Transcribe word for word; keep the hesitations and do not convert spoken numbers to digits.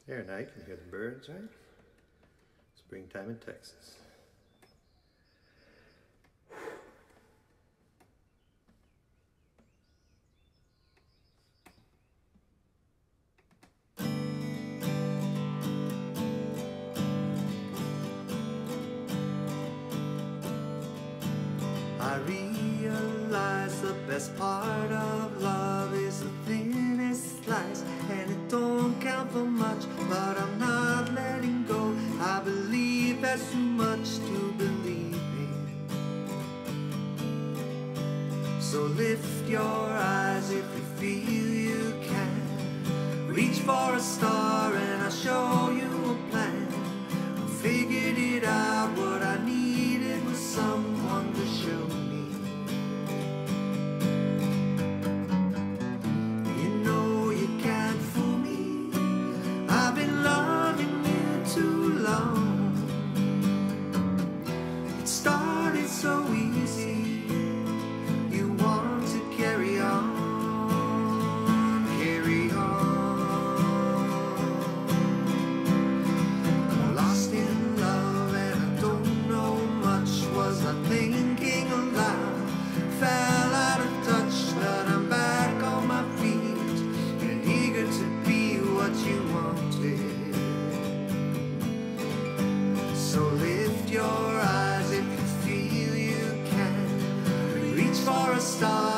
There, now you can hear the birds, right? Springtime in Texas. I realize the best part of love is the thinnest slice, and it don't count for much, but I'm not letting go. I believe there's too much to believe in. So lift your eyes if you feel you can. Reach for a star and I'll show you a plan. I figured it out, what I needed was someone to show me. You know you can't fool me, I've been loving you too long. It started so easy, you want to carry on, carry on. I'm lost in love and I don't know much. Was I thinking aloud? Fell out of touch, but I'm back on my feet and eager to be what you wanted. So lift your eyes if you feel you can. Reach for a star